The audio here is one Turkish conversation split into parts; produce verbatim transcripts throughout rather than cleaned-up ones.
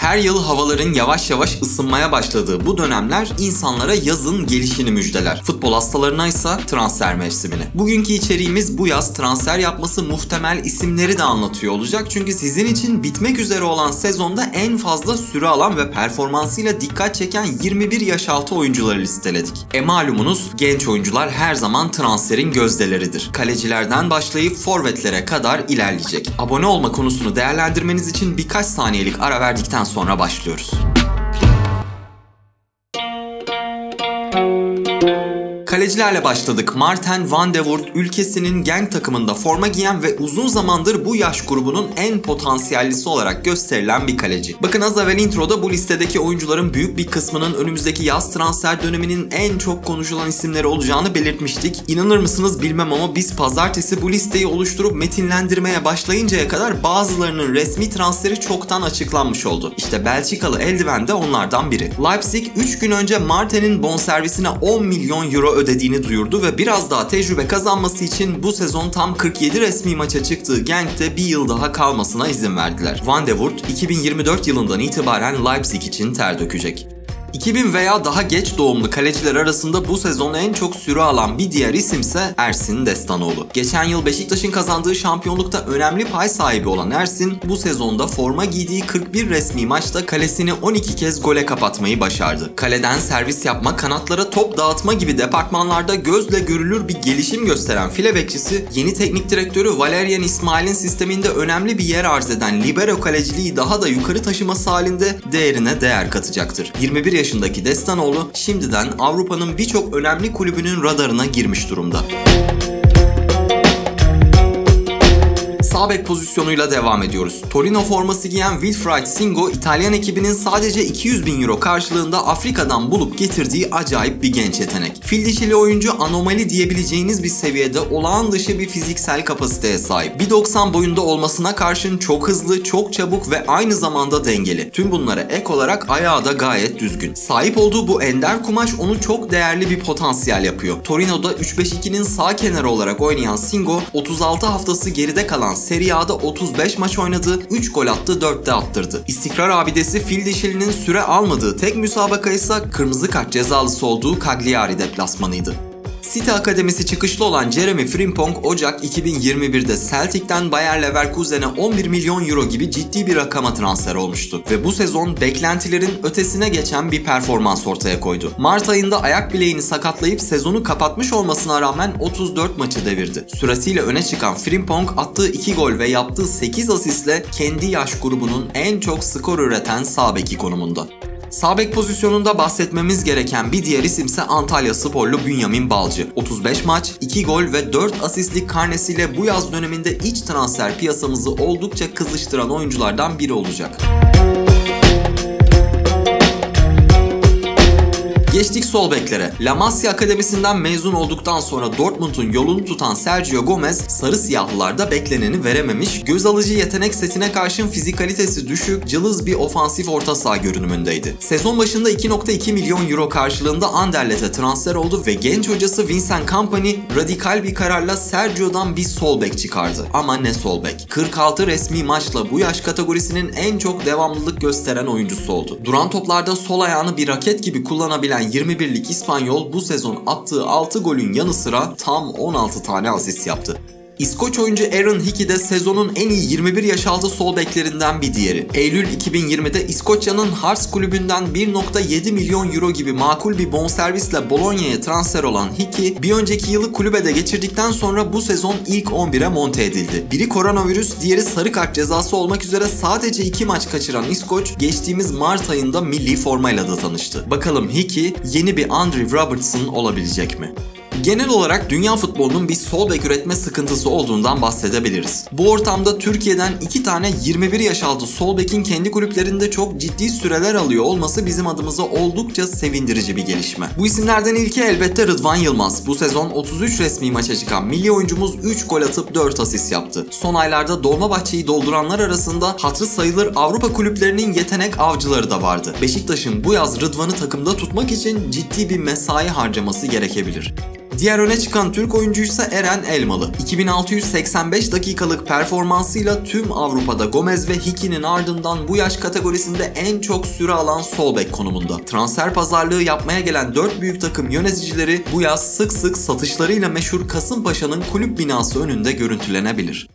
Her yıl havaların yavaş yavaş ısınmaya başladığı bu dönemler insanlara yazın gelişini müjdeler. Futbol hastalarına ise transfer mevsimini. Bugünkü içeriğimiz bu yaz transfer yapması muhtemel isimleri de anlatıyor olacak. Çünkü sizin için bitmek üzere olan sezonda en fazla süre alan ve performansıyla dikkat çeken yirmi bir yaş altı oyuncuları listeledik. E malumunuz genç oyuncular her zaman transferin gözdeleridir. Kalecilerden başlayıp forvetlere kadar ilerleyecek. Abone olma konusunu değerlendirmeniz için birkaç saniyelik ara verdikten sonra başlıyoruz. Kalecilerle başladık. Maarten van de Voort ülkesinin Genk takımında forma giyen ve uzun zamandır bu yaş grubunun en potansiyellisi olarak gösterilen bir kaleci. Bakın az evvel introda bu listedeki oyuncuların büyük bir kısmının önümüzdeki yaz transfer döneminin en çok konuşulan isimleri olacağını belirtmiştik. İnanır mısınız bilmem ama biz pazartesi bu listeyi oluşturup metinlendirmeye başlayıncaya kadar bazılarının resmi transferi çoktan açıklanmış oldu. İşte Belçikalı eldiven de onlardan biri. Leipzig üç gün önce Maarten'in bonservisine on milyon euro ödediğini duyurdu ve biraz daha tecrübe kazanması için bu sezon tam kırk yedi resmi maça çıktığı Genk'te bir yıl daha kalmasına izin verdiler. Van de Voort iki bin yirmi dört yılından itibaren Leipzig için ter dökecek. iki bin veya daha geç doğumlu kaleciler arasında bu sezon en çok süre alan bir diğer isimse Ersin Destanoğlu. Geçen yıl Beşiktaş'ın kazandığı şampiyonlukta önemli pay sahibi olan Ersin, bu sezonda forma giydiği kırk bir resmi maçta kalesini on iki kez gole kapatmayı başardı. Kaleden servis yapma, kanatlara top dağıtma gibi departmanlarda gözle görülür bir gelişim gösteren file bekçisi, yeni teknik direktörü Valerian İsmail'in sisteminde önemli bir yer arz eden libero kaleciliği daha da yukarı taşıması halinde değerine değer katacaktır. yirmi bir yaşındaki Destanoğlu şimdiden Avrupa'nın birçok önemli kulübünün radarına girmiş durumda. Sağ bek pozisyonuyla devam ediyoruz. Torino forması giyen Wilfried Singo, İtalyan ekibinin sadece iki yüz bin euro karşılığında Afrika'dan bulup getirdiği acayip bir genç yetenek. Fil dişili oyuncu anomali diyebileceğiniz bir seviyede olağan dışı bir fiziksel kapasiteye sahip. bir doksan boyunda olmasına karşın çok hızlı, çok çabuk ve aynı zamanda dengeli. Tüm bunlara ek olarak ayağı da gayet düzgün. Sahip olduğu bu ender kumaş onu çok değerli bir potansiyel yapıyor. Torino'da üç beş iki'nin sağ kenarı olarak oynayan Singo, otuz altı haftası geride kalan Serie A'da otuz beş maç oynadı, üç gol attı, dört de attırdı. İstikrar abidesi Fil dişilinin süre almadığı tek müsabaka ise kırmızı kart cezalısı olduğu Cagliari deplasmanıydı. City Akademisi çıkışlı olan Jeremy Frimpong, Ocak iki bin yirmi bir'de Celtic'ten Bayer Leverkusen'e on bir milyon euro gibi ciddi bir rakama transfer olmuştu ve bu sezon beklentilerin ötesine geçen bir performans ortaya koydu. Mart ayında ayak bileğini sakatlayıp sezonu kapatmış olmasına rağmen otuz dört maçı devirdi. Süresiyle öne çıkan Frimpong attığı iki gol ve yaptığı sekiz asistle kendi yaş grubunun en çok skor üreten sağ beki konumunda. Sağ bek pozisyonunda bahsetmemiz gereken bir diğer isimse Antalyasporlu Bünyamin Balcı. otuz beş maç, iki gol ve dört asistlik karnesiyle bu yaz döneminde iç transfer piyasamızı oldukça kızıştıran oyunculardan biri olacak. Geçtik sol beklere. La Masia Akademisi'nden mezun olduktan sonra Dortmund'un yolunu tutan Sergio Gomez, sarı siyahlılarda bekleneni verememiş, göz alıcı yetenek setine karşın fizikalitesi düşük, cılız bir ofansif orta saha görünümündeydi. Sezon başında iki nokta iki milyon euro karşılığında Anderlet'e transfer oldu ve genç hocası Vincent Kompany radikal bir kararla Sergio'dan bir sol bek çıkardı. Ama ne sol bek? kırk altı resmi maçla bu yaş kategorisinin en çok devamlılık gösteren oyuncusu oldu. Duran toplarda sol ayağını bir raket gibi kullanabilen yirmi birlik İspanyol bu sezon attığı altı golün yanı sıra tam on altı tane asist yaptı. İskoç oyuncu Aaron Hickey de sezonun en iyi yirmi bir yaş altı sol beklerinden bir diğeri. Eylül iki bin yirmi'de İskoçya'nın Hearts kulübünden bir nokta yedi milyon euro gibi makul bir bonservisle Bologna'ya transfer olan Hickey, bir önceki yılı kulübede geçirdikten sonra bu sezon ilk on bir'e monte edildi. Biri koronavirüs, diğeri sarı kart cezası olmak üzere sadece iki maç kaçıran İskoç, geçtiğimiz Mart ayında milli formayla da tanıştı. Bakalım Hickey yeni bir Andrew Robertson olabilecek mi? Genel olarak dünya futbolunun bir sol bek üretme sıkıntısı olduğundan bahsedebiliriz. Bu ortamda Türkiye'den iki tane yirmi bir yaş altı sol bekin kendi kulüplerinde çok ciddi süreler alıyor olması bizim adımıza oldukça sevindirici bir gelişme. Bu isimlerden ilki elbette Rıdvan Yılmaz. Bu sezon otuz üç resmi maça çıkan milli oyuncumuz üç gol atıp dört asist yaptı. Son aylarda Dolmabahçe'yi dolduranlar arasında hatırı sayılır Avrupa kulüplerinin yetenek avcıları da vardı. Beşiktaş'ın bu yaz Rıdvan'ı takımda tutmak için ciddi bir mesai harcaması gerekebilir. Diğer öne çıkan Türk oyuncuysa Eren Elmalı. iki bin altı yüz seksen beş dakikalık performansıyla tüm Avrupa'da Gomez ve Hickey'nin ardından bu yaş kategorisinde en çok süre alan sol bek konumunda. Transfer pazarlığı yapmaya gelen dört büyük takım yöneticileri bu yaz sık sık satışlarıyla meşhur Kasımpaşa'nın kulüp binası önünde görüntülenebilir.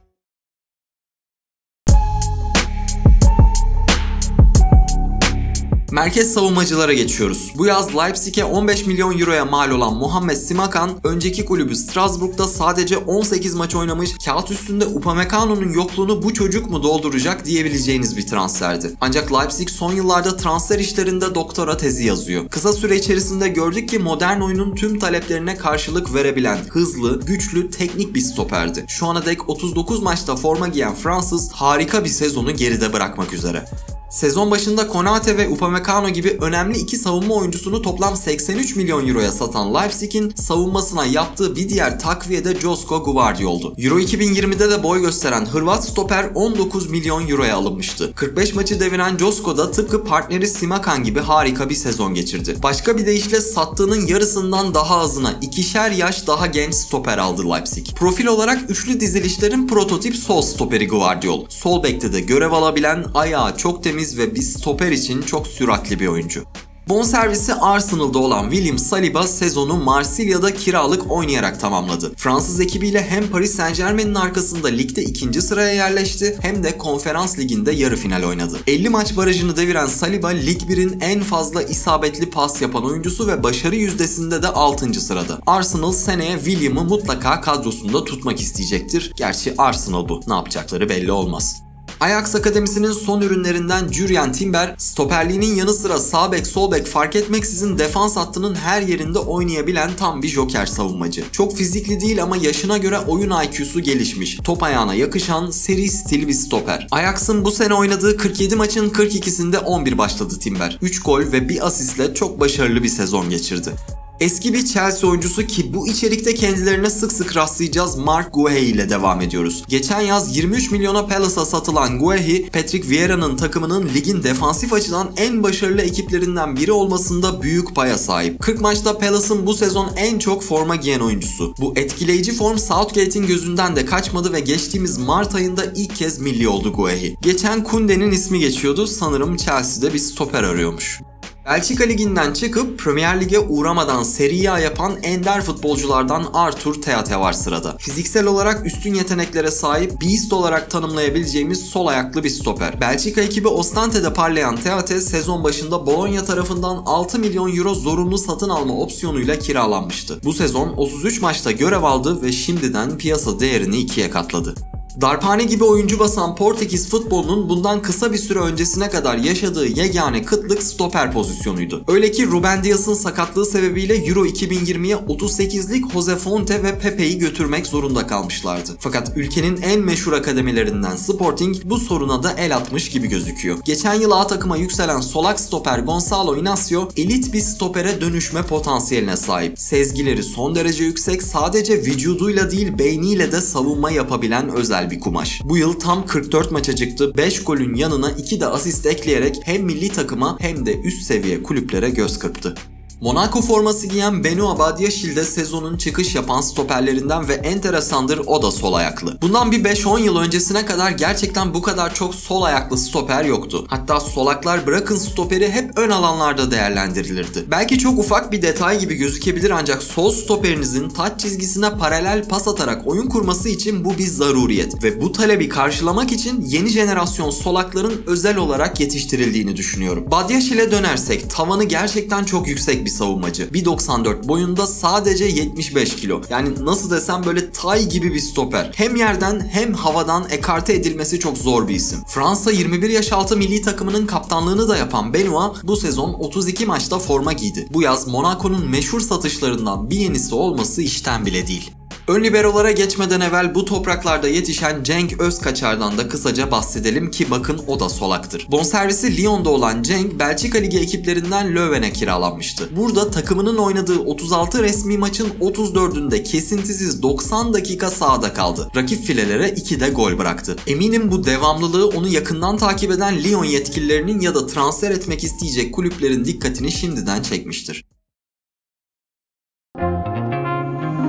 Merkez savunmacılara geçiyoruz. Bu yaz Leipzig'e on beş milyon euroya mal olan Muhammed Simakan, önceki kulübü Strasbourg'da sadece on sekiz maç oynamış, kağıt üstünde Upamecano'nun yokluğunu bu çocuk mu dolduracak diyebileceğiniz bir transferdi. Ancak Leipzig son yıllarda transfer işlerinde doktora tezi yazıyor. Kısa süre içerisinde gördük ki modern oyunun tüm taleplerine karşılık verebilen, hızlı, güçlü, teknik bir stoperdi. Şu ana dek otuz dokuz maçta forma giyen Fransız harika bir sezonu geride bırakmak üzere. Sezon başında Konate ve Upamecano gibi önemli iki savunma oyuncusunu toplam seksen üç milyon euroya satan Leipzig'in savunmasına yaptığı bir diğer takviye de Josko Gvardiol'du. Euro iki bin yirmide de boy gösteren Hırvat stoper on dokuz milyon euroya alınmıştı. kırk beş maçı deviren Josko da tıpkı partneri Simakan gibi harika bir sezon geçirdi. Başka bir deyişle sattığının yarısından daha azına ikişer yaş daha genç stoper aldı Leipzig. Profil olarak üçlü dizilişlerin prototip sol stoperi Gvardiol. Sol bekte de görev alabilen, ayağı çok temiz ve bir stoper için çok süratli bir oyuncu. Bonservisi Arsenal'da olan William Saliba sezonu Marsilya'da kiralık oynayarak tamamladı. Fransız ekibiyle hem Paris Saint-Germain'in arkasında ligde ikinci sıraya yerleşti hem de Konferans Ligi'nde yarı final oynadı. elli maç barajını deviren Saliba Lig birin en fazla isabetli pas yapan oyuncusu ve başarı yüzdesinde de altıncı sırada. Arsenal seneye William'ı mutlaka kadrosunda tutmak isteyecektir. Gerçi Arsenal bu. Ne yapacakları belli olmaz. Ajax Akademisi'nin son ürünlerinden Jurriën Timber, stoperliğinin yanı sıra sağ bek sol bek fark etmeksizin defans hattının her yerinde oynayabilen tam bir joker savunmacı. Çok fizikli değil ama yaşına göre oyun I Q'su gelişmiş, top ayağına yakışan seri stil bir stoper. Ajax'ın bu sene oynadığı kırk yedi maçın kırk ikisinde on bir başladı Timber. üç gol ve bir asistle çok başarılı bir sezon geçirdi. Eski bir Chelsea oyuncusu ki bu içerikte kendilerine sık sık rastlayacağız Marc Guehi ile devam ediyoruz. Geçen yaz yirmi üç milyona Palace'a satılan Guehi, Patrick Vieira'nın takımının ligin defansif açıdan en başarılı ekiplerinden biri olmasında büyük paya sahip. kırk maçta Palace'ın bu sezon en çok forma giyen oyuncusu. Bu etkileyici form Southgate'in gözünden de kaçmadı ve geçtiğimiz Mart ayında ilk kez milli oldu Guehi. Geçen Koundé'nin ismi geçiyordu, sanırım Chelsea'de bir stoper arıyormuş. Belçika Ligi'nden çıkıp Premier Lig'e uğramadan Serie A yapan ender futbolculardan Arthur Theate var sırada. Fiziksel olarak üstün yeteneklere sahip, beast olarak tanımlayabileceğimiz sol ayaklı bir stoper. Belçika ekibi Ostante'de parlayan Theate sezon başında Bologna tarafından altı milyon euro zorunlu satın alma opsiyonuyla kiralanmıştı. Bu sezon otuz üç maçta görev aldı ve şimdiden piyasa değerini ikiye katladı. Darphane gibi oyuncu basan Portekiz futbolunun bundan kısa bir süre öncesine kadar yaşadığı yegane kıtlık stoper pozisyonuydu. Öyle ki Ruben Dias'ın sakatlığı sebebiyle Euro iki bin yirmiye otuz sekizlik Jose Fonte ve Pepe'yi götürmek zorunda kalmışlardı. Fakat ülkenin en meşhur akademilerinden Sporting bu soruna da el atmış gibi gözüküyor. Geçen yıl A takıma yükselen solak stoper Gonçalo Inacio elit bir stopere dönüşme potansiyeline sahip. Sezgileri son derece yüksek, sadece vücuduyla değil beyniyle de savunma yapabilen özel bir kumaş. Bu yıl tam kırk dört maça çıktı, beş golün yanına iki de asist ekleyerek hem milli takıma hem de üst seviye kulüplere göz kırptı. Monaco forması giyen Benoît Badiashile de sezonun çıkış yapan stoperlerinden ve enteresandır, o da sol ayaklı. Bundan bir beş on yıl öncesine kadar gerçekten bu kadar çok sol ayaklı stoper yoktu. Hatta solaklar bırakın stoperi hep ön alanlarda değerlendirilirdi. Belki çok ufak bir detay gibi gözükebilir ancak sol stoperinizin taç çizgisine paralel pas atarak oyun kurması için bu bir zaruriyet. Ve bu talebi karşılamak için yeni jenerasyon solakların özel olarak yetiştirildiğini düşünüyorum. Badiashile'e dönersek tavanı gerçekten çok yüksek bir savunmacı. bir doksan dört boyunda, sadece yetmiş beş kilo. Yani nasıl desem böyle tay gibi bir stoper. Hem yerden hem havadan ekarte edilmesi çok zor bir isim. Fransa yirmi bir yaş altı milli takımının kaptanlığını da yapan Benoît bu sezon otuz iki maçta forma giydi. Bu yaz Monaco'nun meşhur satışlarından bir yenisi olması işten bile değil. Ön liberolara geçmeden evvel bu topraklarda yetişen Cenk Özkaçar'dan da kısaca bahsedelim ki bakın o da solaktır. Bonservisi Lyon'da olan Cenk, Belçika Ligi ekiplerinden Leuven'e kiralanmıştı. Burada takımının oynadığı otuz altı resmi maçın otuz dördünde kesintisiz doksan dakika sahada kaldı. Rakip filelere iki de gol bıraktı. Eminim bu devamlılığı onu yakından takip eden Lyon yetkililerinin ya da transfer etmek isteyecek kulüplerin dikkatini şimdiden çekmiştir.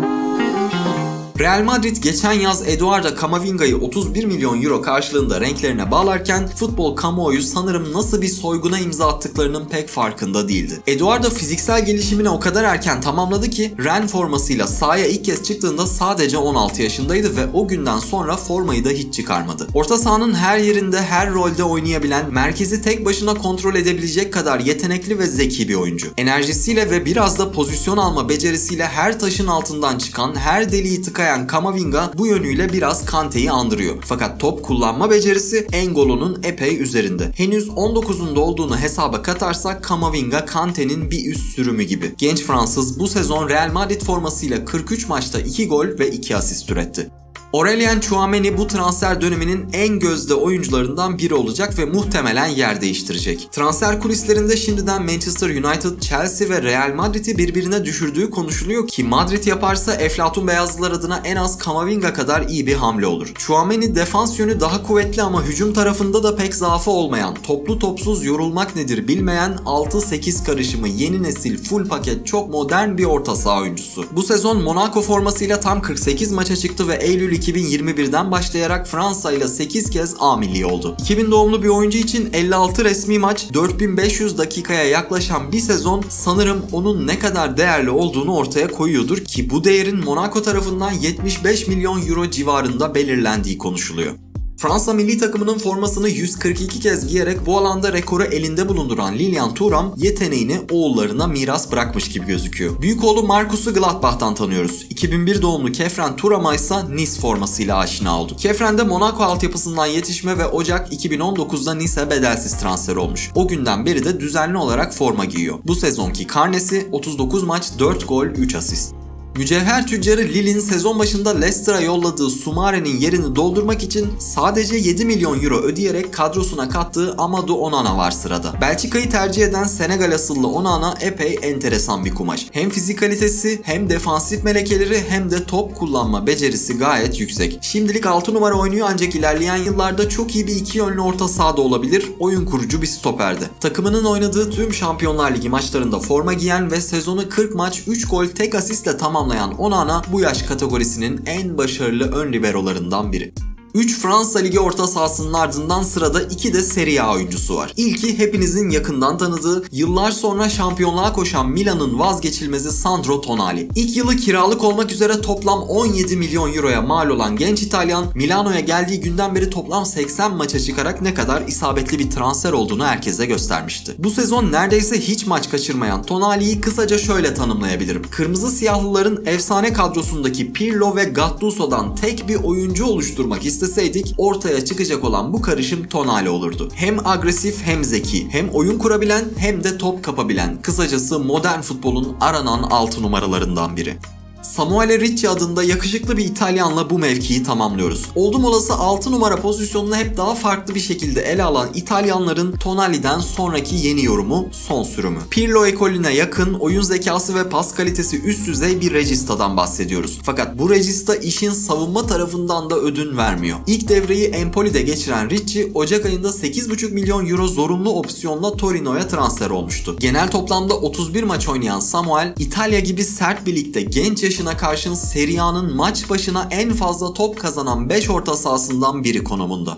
Real Madrid geçen yaz Eduardo Camavinga'yı otuz bir milyon euro karşılığında renklerine bağlarken futbol kamuoyu sanırım nasıl bir soyguna imza attıklarının pek farkında değildi. Eduardo fiziksel gelişimini o kadar erken tamamladı ki Rennes formasıyla sahaya ilk kez çıktığında sadece on altı yaşındaydı ve o günden sonra formayı da hiç çıkarmadı. Orta sahanın her yerinde, her rolde oynayabilen, merkezi tek başına kontrol edebilecek kadar yetenekli ve zeki bir oyuncu. Enerjisiyle ve biraz da pozisyon alma becerisiyle her taşın altından çıkan, her deliği tıkayan Camavinga bu yönüyle biraz Kante'yi andırıyor. Fakat top kullanma becerisi N'Golo'nun epey üzerinde. Henüz on dokuzunda olduğunu hesaba katarsak Camavinga Kante'nin bir üst sürümü gibi. Genç Fransız bu sezon Real Madrid formasıyla kırk üç maçta iki gol ve iki asist üretti. Aurelien Tchouaméni bu transfer döneminin en gözde oyuncularından biri olacak ve muhtemelen yer değiştirecek. Transfer kulislerinde şimdiden Manchester United, Chelsea ve Real Madrid'i birbirine düşürdüğü konuşuluyor ki Madrid yaparsa Eflatun Beyazlılar adına en az Camavinga kadar iyi bir hamle olur. Tchouaméni defans yönü daha kuvvetli ama hücum tarafında da pek zaafı olmayan, toplu topsuz yorulmak nedir bilmeyen altı sekiz karışımı yeni nesil full paket çok modern bir orta saha oyuncusu. Bu sezon Monaco formasıyla tam kırk sekiz maça çıktı ve Eylül iki bin yirmi birden başlayarak Fransa ile sekiz kez A milli oldu. iki bin doğumlu bir oyuncu için elli altı resmi maç, dört bin beş yüz dakikaya yaklaşan bir sezon sanırım onun ne kadar değerli olduğunu ortaya koyuyordur ki bu değerin Monaco tarafından yetmiş beş milyon euro civarında belirlendiği konuşuluyor. Fransa milli takımının formasını yüz kırk iki kez giyerek bu alanda rekoru elinde bulunduran Lilian Thuram yeteneğini oğullarına miras bırakmış gibi gözüküyor. Büyük oğlu Marcus'u Gladbach'tan tanıyoruz. iki bin bir doğumlu Kefren Thuram'a ise Nice formasıyla aşina oldu. Kefren de Monaco altyapısından yetişme ve Ocak iki bin on dokuzda Nice'e bedelsiz transfer olmuş. O günden beri de düzenli olarak forma giyiyor. Bu sezonki karnesi otuz dokuz maç, dört gol, üç asist. Mücevher tüccarı Lille'in sezon başında Leicester'a yolladığı Soumare'nin yerini doldurmak için sadece yedi milyon euro ödeyerek kadrosuna kattığı Amadou Onana var sırada. Belçika'yı tercih eden Senegal asıllı Onana epey enteresan bir kumaş. Hem fizikalitesi hem defansif melekeleri hem de top kullanma becerisi gayet yüksek. Şimdilik altı numara oynuyor ancak ilerleyen yıllarda çok iyi bir iki yönlü orta sahada olabilir, oyun kurucu bir stoperdi. Takımının oynadığı tüm Şampiyonlar Ligi maçlarında forma giyen ve sezonu kırk maç, üç gol, tek asistle tamamlayan Onana bu yaş kategorisinin en başarılı ön liberolarından biri. üç Fransa Ligi orta sahasının ardından sırada iki de Serie A oyuncusu var. İlki hepinizin yakından tanıdığı, yıllar sonra şampiyonluğa koşan Milan'ın vazgeçilmezi Sandro Tonali. İlk yılı kiralık olmak üzere toplam on yedi milyon euroya mal olan genç İtalyan, Milano'ya geldiği günden beri toplam seksen maça çıkarak ne kadar isabetli bir transfer olduğunu herkese göstermişti. Bu sezon neredeyse hiç maç kaçırmayan Tonali'yi kısaca şöyle tanımlayabilirim. Kırmızı siyahlıların efsane kadrosundaki Pirlo ve Gattuso'dan tek bir oyuncu oluşturmak istedim. isteseydik ortaya çıkacak olan bu karışım Tonali olurdu. Hem agresif hem zeki, hem oyun kurabilen hem de top kapabilen. Kısacası modern futbolun aranan altı numaralarından biri. Samuele Ricci adında yakışıklı bir İtalyanla bu mevkiyi tamamlıyoruz. Oldum olası altı numara pozisyonunu hep daha farklı bir şekilde ele alan İtalyanların Tonali'den sonraki yeni yorumu son sürümü. Pirlo ekolüne yakın, oyun zekası ve pas kalitesi üst düzey bir regista'dan bahsediyoruz. Fakat bu regista işin savunma tarafından da ödün vermiyor. İlk devreyi Empoli'de geçiren Ricci, Ocak ayında sekiz buçuk milyon euro zorunlu opsiyonla Torino'ya transfer olmuştu. Genel toplamda otuz bir maç oynayan Samuel, İtalya gibi sert bir ligde genç yaşına karşın Serie A'nın maç başına en fazla top kazanan beş orta sahasından biri konumunda.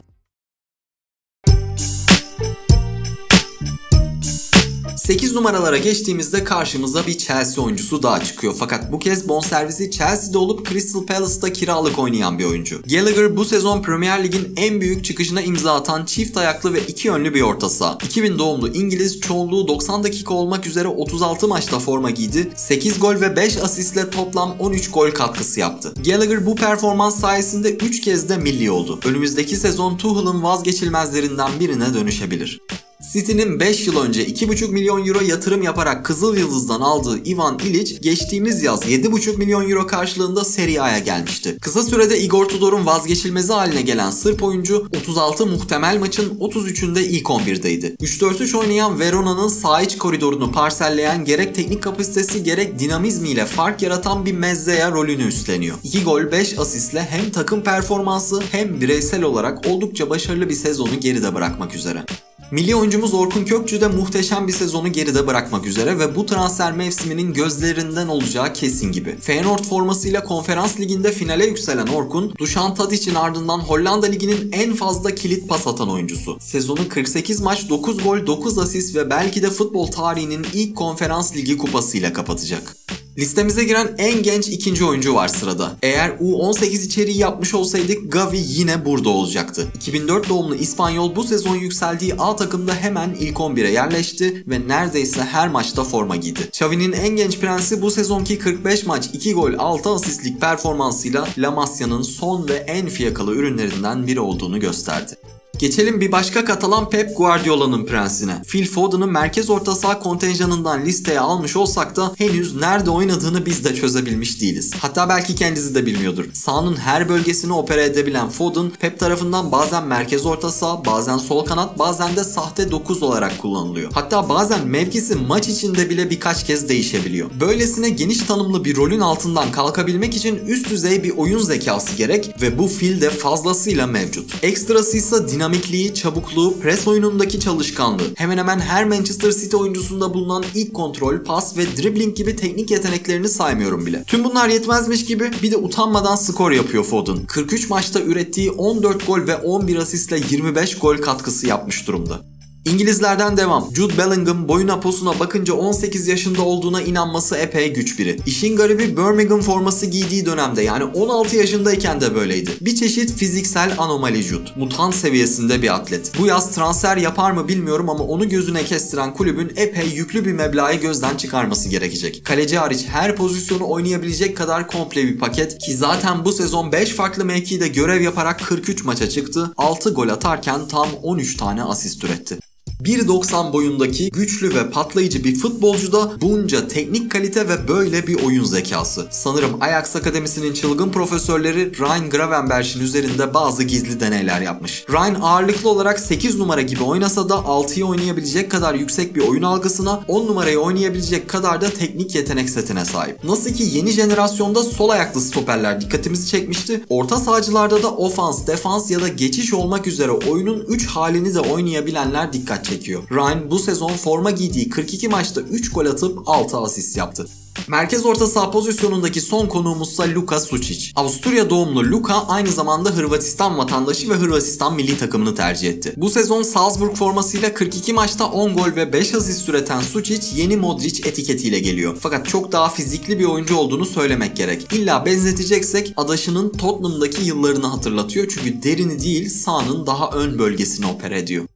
sekiz numaralara geçtiğimizde karşımıza bir Chelsea oyuncusu daha çıkıyor. Fakat bu kez bonservisi Chelsea'de olup Crystal Palace'da kiralık oynayan bir oyuncu. Gallagher bu sezon Premier Lig'in en büyük çıkışına imza atan çift ayaklı ve iki yönlü bir orta saha. iki bin doğumlu İngiliz, çoğunluğu doksan dakika olmak üzere otuz altı maçta forma giydi. sekiz gol ve beş asistle toplam on üç gol katkısı yaptı. Gallagher bu performans sayesinde üç kez de milli oldu. Önümüzdeki sezon Tuchel'ın vazgeçilmezlerinden birine dönüşebilir. City'nin beş yıl önce iki buçuk milyon euro yatırım yaparak Kızıl Yıldız'dan aldığı Ivan Ilić geçtiğimiz yaz yedi buçuk milyon euro karşılığında Serie A'ya gelmişti. Kısa sürede Igor Tudor'un vazgeçilmezi haline gelen Sırp oyuncu otuz altı muhtemel maçın otuz üçünde ilk on birdeydi. üç dört üç oynayan Verona'nın sağ iç koridorunu parselleyen, gerek teknik kapasitesi gerek dinamizmiyle fark yaratan bir Mezzea rolünü üstleniyor. iki gol beş asistle hem takım performansı hem bireysel olarak oldukça başarılı bir sezonu geride bırakmak üzere. Milli oyuncumuz Orkun Kökçü de muhteşem bir sezonu geride bırakmak üzere ve bu transfer mevsiminin gözlerinden olacağı kesin gibi. Feyenoord formasıyla Konferans Ligi'nde finale yükselen Orkun, Dušan Tadić'in ardından Hollanda Ligi'nin en fazla kilit pas atan oyuncusu. Sezonu kırk sekiz maç, dokuz gol, dokuz asist ve belki de futbol tarihinin ilk Konferans Ligi kupasıyla kapatacak. Listemize giren en genç ikinci oyuncu var sırada. Eğer U on sekiz içeriği yapmış olsaydık Gavi yine burada olacaktı. iki bin dört doğumlu İspanyol bu sezon yükseldiği A takımda hemen ilk on bire yerleşti ve neredeyse her maçta forma giydi. Xavi'nin en genç prensi bu sezonki kırk beş maç, iki gol, altı asistlik performansıyla La Masia'nın son ve en fiyakalı ürünlerinden biri olduğunu gösterdi. Geçelim bir başka Katalan Pep Guardiola'nın prensine. Phil Foden'ı merkez orta saha kontenjanından listeye almış olsak da henüz nerede oynadığını biz de çözebilmiş değiliz. Hatta belki kendisi de bilmiyordur. Sahanın her bölgesini opere edebilen Foden, Pep tarafından bazen merkez orta saha, bazen sol kanat, bazen de sahte dokuz olarak kullanılıyor. Hatta bazen mevkisi maç içinde bile birkaç kez değişebiliyor. Böylesine geniş tanımlı bir rolün altından kalkabilmek için üst düzey bir oyun zekası gerek ve bu Phil'de fazlasıyla mevcut. Ekstrası ise dinamik Dinamikliği, çabukluğu, pres oyunundaki çalışkanlığı. Hemen hemen her Manchester City oyuncusunda bulunan ilk kontrol, pas ve dribbling gibi teknik yeteneklerini saymıyorum bile. Tüm bunlar yetmezmiş gibi bir de utanmadan skor yapıyor Foden. kırk üç maçta ürettiği on dört gol ve on bir asistle yirmi beş gol katkısı yapmış durumda. İngilizlerden devam. Jude Bellingham boyuna posuna bakınca on sekiz yaşında olduğuna inanması epey güç biri. İşin garibi Birmingham forması giydiği dönemde yani on altı yaşındayken de böyleydi. Bir çeşit fiziksel anomali Jude. Mutant seviyesinde bir atlet. Bu yaz transfer yapar mı bilmiyorum ama onu gözüne kestiren kulübün epey yüklü bir meblağı gözden çıkarması gerekecek. Kaleci hariç her pozisyonu oynayabilecek kadar komple bir paket ki zaten bu sezon beş farklı mevkide görev yaparak kırk üç maça çıktı. altı gol atarken tam on üç tane asist üretti. bir doksan boyundaki güçlü ve patlayıcı bir futbolcuda bunca teknik kalite ve böyle bir oyun zekası. Sanırım Ajax Akademisi'nin çılgın profesörleri Ryan Gravenberch'in üzerinde bazı gizli deneyler yapmış. Ryan ağırlıklı olarak sekiz numara gibi oynasa da altıyı oynayabilecek kadar yüksek bir oyun algısına, on numarayı oynayabilecek kadar da teknik yetenek setine sahip. Nasıl ki yeni jenerasyonda sol ayaklı stoperler dikkatimizi çekmişti, orta sahacılarda da ofans, defans ya da geçiş olmak üzere oyunun üç halini de oynayabilenler dikkat çekiyor. Ryan bu sezon forma giydiği kırk iki maçta üç gol atıp altı asist yaptı. Merkez orta saha pozisyonundaki son konuğumuzsa Luka Sučić. Avusturya doğumlu Luka aynı zamanda Hırvatistan vatandaşı ve Hırvatistan milli takımını tercih etti. Bu sezon Salzburg formasıyla kırk iki maçta on gol ve beş asist üreten Sučić yeni Modric etiketiyle geliyor. Fakat çok daha fizikli bir oyuncu olduğunu söylemek gerek. İlla benzeteceksek adaşının Tottenham'daki yıllarını hatırlatıyor çünkü derini değil sahanın daha ön bölgesini opere ediyor.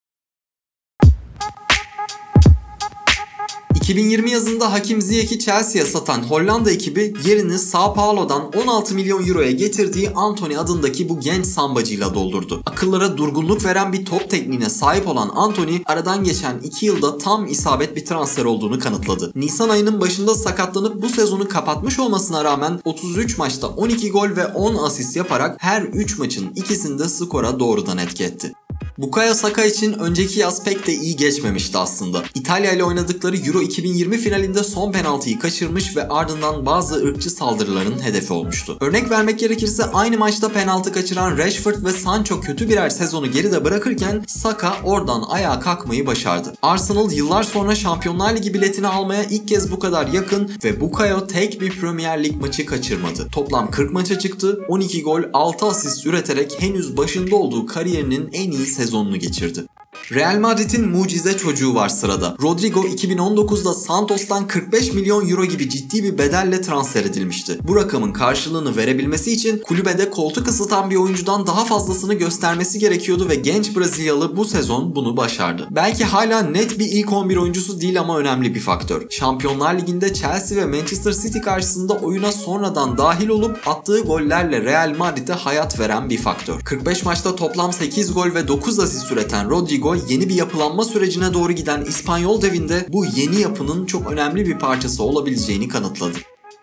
iki bin yirmi yazında Hakim Ziyech'i Chelsea'ye satan Hollanda ekibi yerini Sao Paulo'dan on altı milyon euroya getirdiği Antony adındaki bu genç sambacıyla doldurdu. Akıllara durgunluk veren bir top tekniğine sahip olan Antony aradan geçen iki yılda tam isabet bir transfer olduğunu kanıtladı. Nisan ayının başında sakatlanıp bu sezonu kapatmış olmasına rağmen otuz üç maçta on iki gol ve on asist yaparak her üç maçın ikisinde skora doğrudan etki etti. Bukayo Saka için önceki yaz pek de iyi geçmemişti aslında. İtalya ile oynadıkları Euro iki bin yirmi finalinde son penaltıyı kaçırmış ve ardından bazı ırkçı saldırıların hedefi olmuştu. Örnek vermek gerekirse aynı maçta penaltı kaçıran Rashford ve Sancho kötü birer sezonu geride bırakırken Saka oradan ayağa kalkmayı başardı. Arsenal yıllar sonra Şampiyonlar Ligi biletini almaya ilk kez bu kadar yakın ve Bukayo tek bir Premier Lig maçı kaçırmadı. Toplam kırk maça çıktı, on iki gol, altı asist üreterek henüz başında olduğu kariyerinin en iyi sezonunu geçirdi. Real Madrid'in mucize çocuğu var sırada. Rodrigo iki bin on dokuzda Santos'tan kırk beş milyon euro gibi ciddi bir bedelle transfer edilmişti. Bu rakamın karşılığını verebilmesi için kulübede koltuk ısıtan bir oyuncudan daha fazlasını göstermesi gerekiyordu ve genç Brezilyalı bu sezon bunu başardı. Belki hala net bir ilk on bir oyuncusu değil ama önemli bir faktör. Şampiyonlar Ligi'nde Chelsea ve Manchester City karşısında oyuna sonradan dahil olup attığı gollerle Real Madrid'e hayat veren bir faktör. kırk beş maçta toplam sekiz gol ve dokuz asist üreten Rodrigo yeni bir yapılanma sürecine doğru giden İspanyol devinde bu yeni yapının çok önemli bir parçası olabileceğini kanıtladı.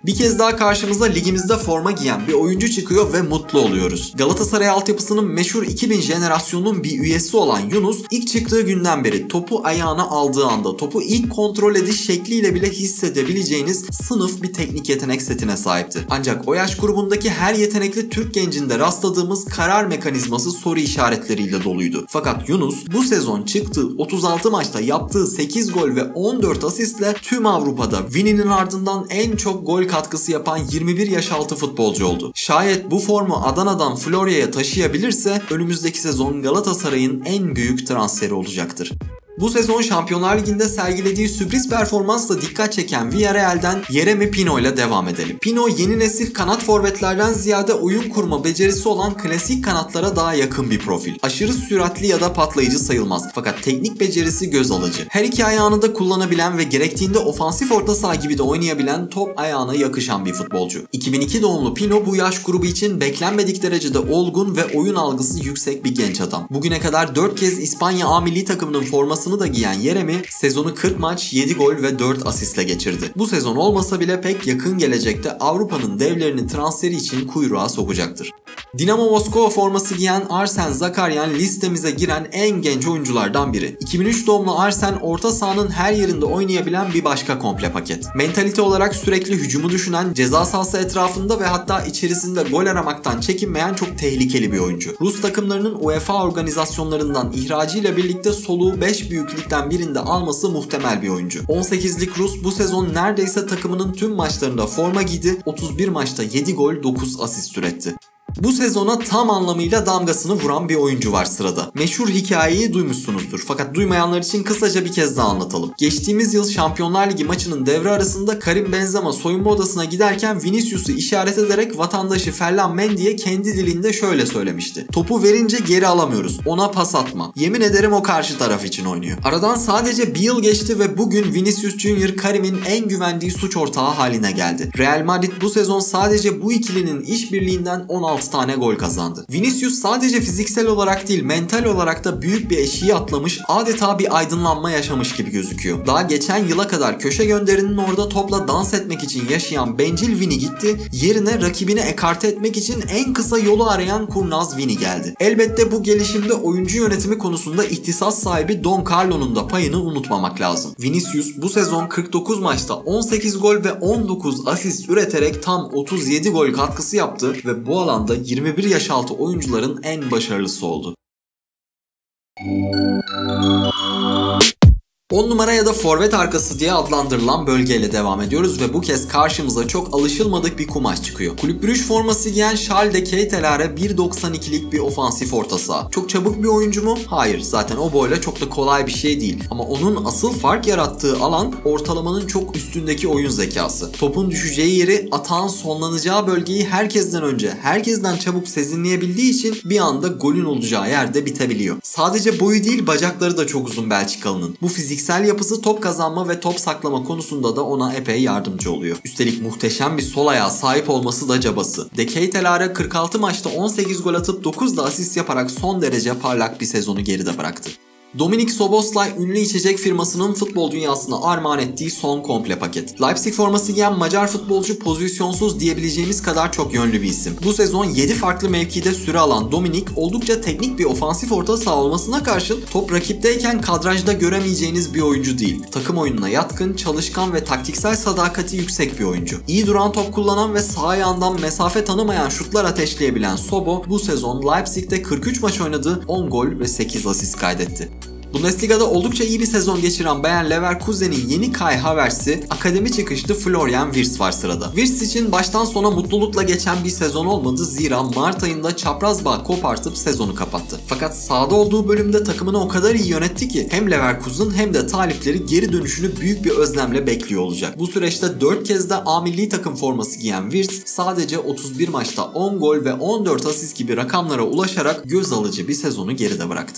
Bir kez daha karşımıza ligimizde forma giyen bir oyuncu çıkıyor ve mutlu oluyoruz. Galatasaray altyapısının meşhur iki bin jenerasyonunun bir üyesi olan Yunus ilk çıktığı günden beri topu ayağına aldığı anda topu ilk kontrol ediş şekliyle bile hissedebileceğiniz sınıf bir teknik yetenek setine sahipti. Ancak o yaş grubundaki her yetenekli Türk gencinde rastladığımız karar mekanizması soru işaretleriyle doluydu. Fakat Yunus bu sezon çıktığı otuz altı maçta yaptığı sekiz gol ve on dört asistle tüm Avrupa'da Vini'nin ardından en çok gol katkısı yapan yirmi bir yaş altı futbolcu oldu. Şayet bu formu Adana'dan Florya'ya taşıyabilirse önümüzdeki sezon Galatasaray'ın en büyük transferi olacaktır. Bu sezon Şampiyonlar Ligi'nde sergilediği sürpriz performansla dikkat çeken Villarreal'den Yeremy Pino ile devam edelim. Pino yeni nesil kanat forvetlerden ziyade oyun kurma becerisi olan klasik kanatlara daha yakın bir profil. Aşırı süratli ya da patlayıcı sayılmaz fakat teknik becerisi göz alıcı. Her iki ayağını da kullanabilen ve gerektiğinde ofansif orta saha gibi de oynayabilen top ayağına yakışan bir futbolcu. iki bin iki doğumlu Pino bu yaş grubu için beklenmedik derecede olgun ve oyun algısı yüksek bir genç adam. Bugüne kadar dört kez İspanya A milli takımının forması da giyen Yeremy sezonu kırk maç, yedi gol ve dört asistle geçirdi. Bu sezon olmasa bile pek yakın gelecekte Avrupa'nın devlerini transferi için kuyruğa sokacaktır. Dinamo Moskova forması giyen Arsen Zakaryan listemize giren en genç oyunculardan biri. iki bin üç doğumlu Arsen orta sahanın her yerinde oynayabilen bir başka komple paket. Mentalite olarak sürekli hücumu düşünen, ceza sahası etrafında ve hatta içerisinde gol aramaktan çekinmeyen çok tehlikeli bir oyuncu. Rus takımlarının UEFA organizasyonlarından ihracıyla birlikte soluğu beş büyük ligden birinde alması muhtemel bir oyuncu. on sekizlik Rus bu sezon neredeyse takımının tüm maçlarında forma giydi, otuz bir maçta yedi gol dokuz asist üretti. Bu sezona tam anlamıyla damgasını vuran bir oyuncu var sırada. Meşhur hikayeyi duymuşsunuzdur fakat duymayanlar için kısaca bir kez daha anlatalım. Geçtiğimiz yıl Şampiyonlar Ligi maçının devre arasında Karim Benzema soyunma odasına giderken Vinicius'u işaret ederek vatandaşı Ferland Mendy'ye kendi dilinde şöyle söylemişti. Topu verince geri alamıyoruz. Ona pas atma. Yemin ederim o karşı taraf için oynuyor. Aradan sadece bir yıl geçti ve bugün Vinicius Junior Karim'in en güvendiği suç ortağı haline geldi. Real Madrid bu sezon sadece bu ikilinin işbirliğinden on altı tane gol kazandı. Vinicius sadece fiziksel olarak değil mental olarak da büyük bir eşiği atlamış, adeta bir aydınlanma yaşamış gibi gözüküyor. Daha geçen yıla kadar köşe gönderinin orada topla dans etmek için yaşayan bencil Vini gitti, yerine rakibini ekarte etmek için en kısa yolu arayan kurnaz Vini geldi. Elbette bu gelişimde oyuncu yönetimi konusunda ihtisas sahibi Don Carlo'nun da payını unutmamak lazım. Vinicius bu sezon kırk dokuz maçta on sekiz gol ve on dokuz asist üreterek tam otuz yedi gol katkısı yaptı ve bu alanda yirmi bir yaş altı oyuncuların en başarılısı oldu. on numara ya da forvet arkası diye adlandırılan bölgeyle devam ediyoruz ve bu kez karşımıza çok alışılmadık bir kumaş çıkıyor. Kulüp Brugge forması giyen Charles de Ketelaere bir doksan ikilik bir ofansif orta saha. Çok çabuk bir oyuncu mu? Hayır. Zaten o boyla çok da kolay bir şey değil. Ama onun asıl fark yarattığı alan ortalamanın çok üstündeki oyun zekası. Topun düşeceği yeri, atağın sonlanacağı bölgeyi herkesten önce, herkesten çabuk sezinleyebildiği için bir anda golün olacağı yerde bitebiliyor. Sadece boyu değil bacakları da çok uzun Belçikalı'nın. Bu fiziksel yapısı top kazanma ve top saklama konusunda da ona epey yardımcı oluyor. Üstelik muhteşem bir sol ayağa sahip olması da cabası. De Ketelaere kırk altı maçta on sekiz gol atıp dokuz da asist yaparak son derece parlak bir sezonu geride bıraktı. Dominik Szoboszlai ünlü içecek firmasının futbol dünyasına armağan ettiği son komple paket. Leipzig forması giyen Macar futbolcu pozisyonsuz diyebileceğimiz kadar çok yönlü bir isim. Bu sezon yedi farklı mevkide süre alan Dominik oldukça teknik bir ofansif orta saha olmasına karşın top rakipteyken kadrajda göremeyeceğiniz bir oyuncu değil. Takım oyununa yatkın, çalışkan ve taktiksel sadakati yüksek bir oyuncu. İyi duran top kullanan ve sağ ayağından mesafe tanımayan şutlar ateşleyebilen Sobo bu sezon Leipzig'te kırk üç maç oynadı, on gol ve sekiz asist kaydetti. Bundesliga'da oldukça iyi bir sezon geçiren Bayer Leverkusen'in yeni Kai Havertz'i akademi çıkışlı Florian Wirtz var sırada. Wirtz için baştan sona mutlulukla geçen bir sezon olmadı zira Mart ayında çapraz bağ kopartıp sezonu kapattı. Fakat sahada olduğu bölümde takımını o kadar iyi yönetti ki hem Leverkusen hem de talipleri geri dönüşünü büyük bir özlemle bekliyor olacak. Bu süreçte dört kez de A milli takım forması giyen Wirtz sadece otuz bir maçta on gol ve on dört asist gibi rakamlara ulaşarak göz alıcı bir sezonu geride bıraktı.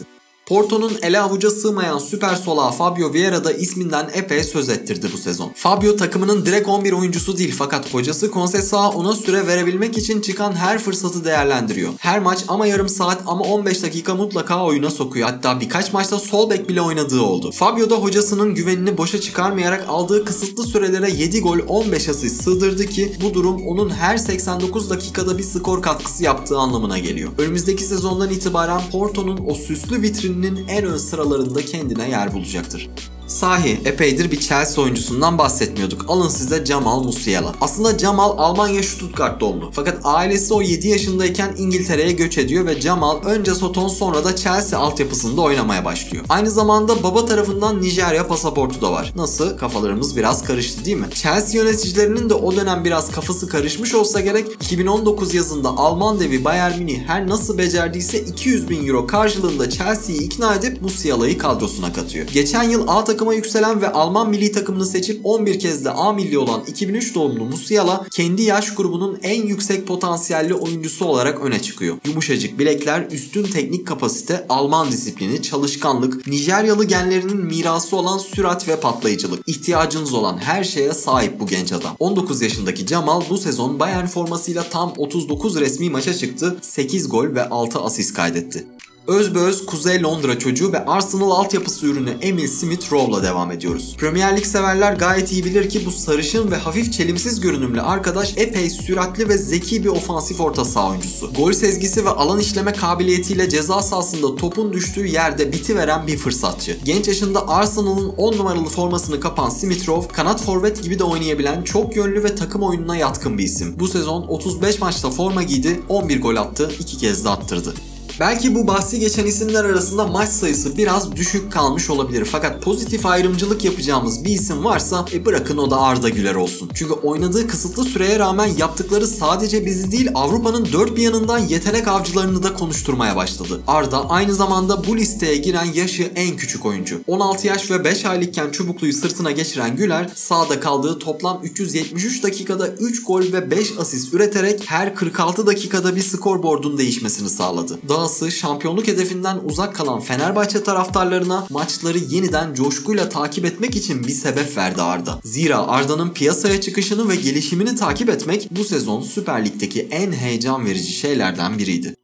Porto'nun ele avuca sığmayan süper solağı Fabio Vieira da isminden epey söz ettirdi bu sezon. Fabio takımının direkt on bir oyuncusu değil, fakat hocası Conceição ona süre verebilmek için çıkan her fırsatı değerlendiriyor. Her maç ama yarım saat ama on beş dakika mutlaka oyuna sokuyor. Hatta birkaç maçta sol bek bile oynadığı oldu. Fabio da hocasının güvenini boşa çıkarmayarak aldığı kısıtlı sürelere yedi gol on beş asist sığdırdı ki bu durum onun her seksen dokuz dakikada bir skor katkısı yaptığı anlamına geliyor. Önümüzdeki sezondan itibaren Porto'nun o süslü vitrininin en ön sıralarında kendine yer bulacaktır. Sahi epeydir bir Chelsea oyuncusundan bahsetmiyorduk. Alın size Jamal Musiala. Aslında Jamal Almanya Stuttgart doğumlu. Fakat ailesi o yedi yaşındayken İngiltere'ye göç ediyor ve Jamal önce Soton sonra da Chelsea altyapısında oynamaya başlıyor. Aynı zamanda baba tarafından Nijerya pasaportu da var. Nasıl? Kafalarımız biraz karıştı değil mi? Chelsea yöneticilerinin de o dönem biraz kafası karışmış olsa gerek. iki bin on dokuz yazında Alman devi Bayern Münih her nasıl becerdiyse iki yüz bin euro karşılığında Chelsea'yi ikna edip Musiala'yı kadrosuna katıyor. Geçen yıl A takıma yükselen ve Alman milli takımını seçip on bir kez de A milli olan iki bin üç doğumlu Musiala kendi yaş grubunun en yüksek potansiyelli oyuncusu olarak öne çıkıyor. Yumuşacık bilekler, üstün teknik kapasite, Alman disiplini, çalışkanlık, Nijeryalı genlerinin mirası olan sürat ve patlayıcılık. İhtiyacınız olan her şeye sahip bu genç adam. on dokuz yaşındaki Jamal bu sezon Bayern formasıyla tam otuz dokuz resmi maça çıktı, sekiz gol ve altı asist kaydetti. Özbeöz Kuzey Londra çocuğu ve Arsenal altyapısı ürünü Emil Smith-Rowe'la devam ediyoruz. Premier Lig severler gayet iyi bilir ki bu sarışın ve hafif çelimsiz görünümlü arkadaş epey süratli ve zeki bir ofansif orta saha oyuncusu. Gol sezgisi ve alan işleme kabiliyetiyle ceza sahasında topun düştüğü yerde bitiveren bir fırsatçı. Genç yaşında Arsenal'ın on numaralı formasını kapan Smith-Rowe, kanat forvet gibi de oynayabilen çok yönlü ve takım oyununa yatkın bir isim. Bu sezon otuz beş maçta forma giydi, on bir gol attı, iki kez de attırdı. Belki bu bahsi geçen isimler arasında maç sayısı biraz düşük kalmış olabilir. Fakat pozitif ayrımcılık yapacağımız bir isim varsa e bırakın o da Arda Güler olsun. Çünkü oynadığı kısıtlı süreye rağmen yaptıkları sadece bizi değil Avrupa'nın dört bir yanından yetenek avcılarını da konuşturmaya başladı. Arda aynı zamanda bu listeye giren yaşı en küçük oyuncu. on altı yaş ve beş aylıkken çubukluyu sırtına geçiren Güler sahada kaldığı toplam üç yüz yetmiş üç dakikada üç gol ve beş asist üreterek her kırk altı dakikada bir skorboardun değişmesini sağladı. Daha şampiyonluk hedefinden uzak kalan Fenerbahçe taraftarlarına maçları yeniden coşkuyla takip etmek için bir sebep verdi Arda. Zira Arda'nın piyasaya çıkışını ve gelişimini takip etmek bu sezon Süper Lig'deki en heyecan verici şeylerden biriydi.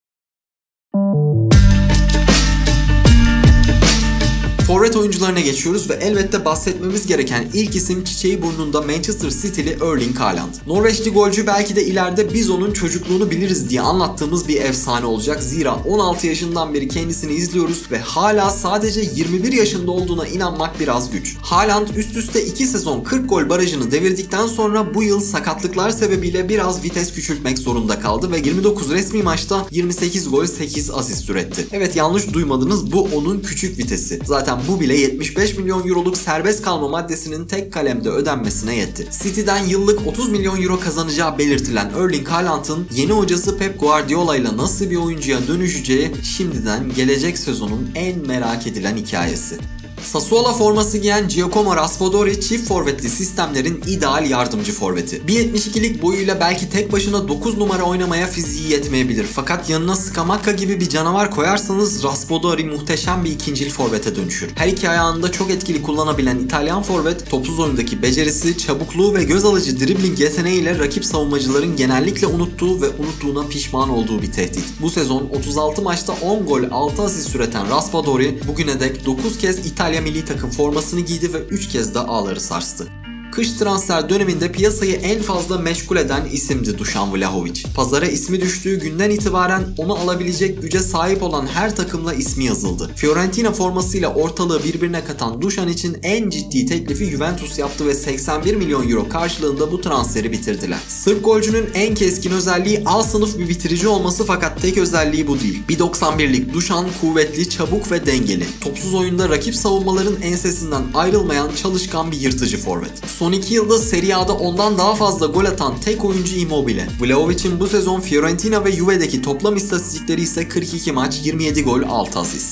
Forvet oyuncularına geçiyoruz ve elbette bahsetmemiz gereken ilk isim çiçeği burnunda Manchester City'li Erling Haaland. Norveçli golcü belki de ileride biz onun çocukluğunu biliriz diye anlattığımız bir efsane olacak. Zira on altı yaşından beri kendisini izliyoruz ve hala sadece yirmi bir yaşında olduğuna inanmak biraz güç. Haaland üst üste iki sezon kırk gol barajını devirdikten sonra bu yıl sakatlıklar sebebiyle biraz vites küçültmek zorunda kaldı ve yirmi dokuz resmi maçta yirmi sekiz gol sekiz asist üretti. Evet, yanlış duymadınız, bu onun küçük vitesi. Zaten bu bile yetmiş beş milyon euroluk serbest kalma maddesinin tek kalemde ödenmesine yetti. City'den yıllık otuz milyon euro kazanacağı belirtilen Erling Haaland'ın yeni hocası Pep Guardiola ile nasıl bir oyuncuya dönüşeceği şimdiden gelecek sezonun en merak edilen hikayesi. Sassuolo forması giyen Giacomo Raspadori çift forvetli sistemlerin ideal yardımcı forveti. bir yetmiş ikilik boyuyla belki tek başına dokuz numara oynamaya fiziği yetmeyebilir. Fakat yanına Scamacca gibi bir canavar koyarsanız Raspadori muhteşem bir ikincil forvete dönüşür. Her iki ayağını da çok etkili kullanabilen İtalyan forvet, topsuz oyundaki becerisi, çabukluğu ve göz alıcı dribling yeteneğiyle rakip savunmacıların genellikle unuttuğu ve unuttuğuna pişman olduğu bir tehdit. Bu sezon otuz altı maçta on gol altı asist üreten Raspadori bugüne dek dokuz kez İtalya milli takım formasını giydi ve üç kez de ağları sarstı. Kış transfer döneminde piyasayı en fazla meşgul eden isimdi Dušan Vlahović. Pazara ismi düştüğü günden itibaren onu alabilecek güce sahip olan her takımla ismi yazıldı. Fiorentina formasıyla ortalığı birbirine katan Dušan için en ciddi teklifi Juventus yaptı ve seksen bir milyon euro karşılığında bu transferi bitirdiler. Sırp golcünün en keskin özelliği A sınıf bir bitirici olması, fakat tek özelliği bu değil. bir doksan birlik Dušan kuvvetli, çabuk ve dengeli. Topsuz oyunda rakip savunmaların ensesinden ayrılmayan çalışkan bir yırtıcı forvet. Son iki yılda Serie A'da ondan daha fazla gol atan tek oyuncu Immobile. Vlahovic'in bu sezon Fiorentina ve Juve'deki toplam istatistikleri ise kırk iki maç, yirmi yedi gol, altı asist.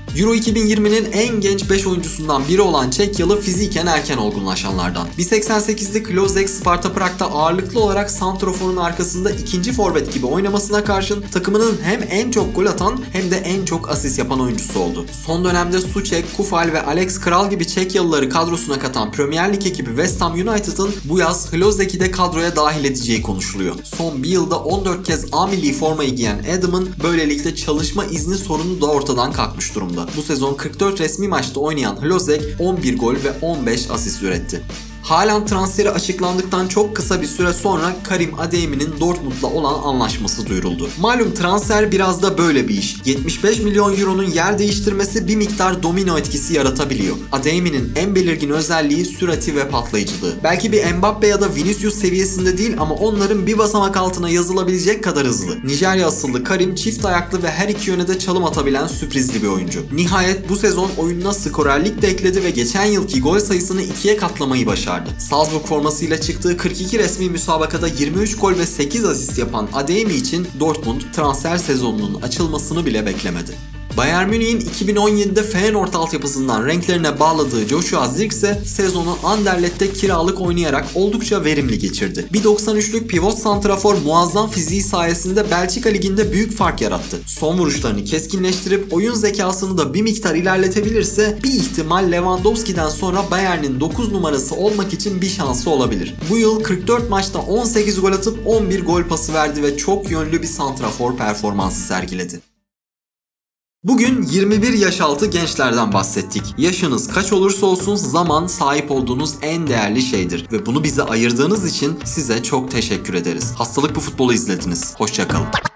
Euro iki bin yirminin en genç beş oyuncusundan biri olan Çekyalı fiziken erken olgunlaşanlardan. bir seksen sekizlik Lozek Sparta Prag'da ağırlıklı olarak santraforun arkasında ikinci forvet gibi oynamasına karşın takımının hem en çok gol atan hem de en çok asist yapan oyuncusu oldu. Son dönemde Souček, Kufal ve Alex Kral gibi Çekyalıları kadrosuna katan Premier Lig ekibi West Ham United'ın bu yaz Hlozek'i de kadroya dahil edeceği konuşuluyor. Son bir yılda on dört kez A milli formayı giyen Adam'ın böylelikle çalışma izni sorunu da ortadan kalkmış durumda. Bu sezon kırk dört resmi maçta oynayan Hlozek on bir gol ve on beş asist üretti. Haaland transferi açıklandıktan çok kısa bir süre sonra Karim Adeyemi'nin Dortmund'la olan anlaşması duyuruldu. Malum transfer biraz da böyle bir iş. yetmiş beş milyon euronun yer değiştirmesi bir miktar domino etkisi yaratabiliyor. Adeyemi'nin en belirgin özelliği sürati ve patlayıcılığı. Belki bir Mbappe ya da Vinicius seviyesinde değil ama onların bir basamak altına yazılabilecek kadar hızlı. Nijerya asıllı Karim çift ayaklı ve her iki yöne de çalım atabilen sürprizli bir oyuncu. Nihayet bu sezon oyununa skorerlik de ekledi ve geçen yılki gol sayısını ikiye katlamayı başardı. Salzburg formasıyla çıktığı kırk iki resmi müsabakada yirmi üç gol ve sekiz asist yapan Adeyemi için Dortmund transfer sezonunun açılmasını bile beklemedi. Bayern Münih'in iki bin on yedide Feyenoord altyapısından renklerine bağladığı Joshua Zirkse sezonu Anderlet'te kiralık oynayarak oldukça verimli geçirdi. bir doksan üçlük pivot santrafor muazzam fiziği sayesinde Belçika Ligi'nde büyük fark yarattı. Son vuruşlarını keskinleştirip oyun zekasını da bir miktar ilerletebilirse bir ihtimal Lewandowski'den sonra Bayern'in dokuz numarası olmak için bir şansı olabilir. Bu yıl kırk dört maçta on sekiz gol atıp on bir gol pası verdi ve çok yönlü bir santrafor performansı sergiledi. Bugün yirmi bir yaş altı gençlerden bahsettik. Yaşınız kaç olursa olsun zaman sahip olduğunuz en değerli şeydir ve bunu bize ayırdığınız için size çok teşekkür ederiz. Hastalık Bu Futbolu izlediniz. Hoşça kalın.